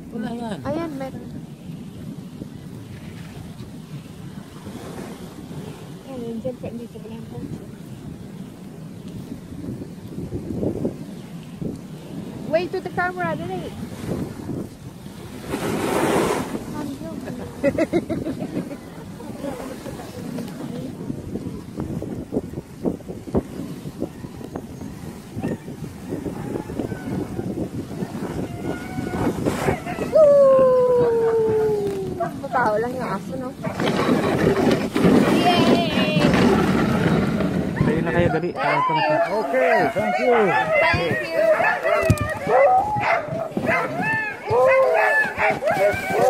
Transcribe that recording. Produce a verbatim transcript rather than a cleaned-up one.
Wala yan. Ayan, meron. Ayan, dyan pa dito wala yung kotse. Wait to the camera, dali. Tao lang yung aso, no? Yay! Kayo na kayo, dali. Okay, thank you. Thank you.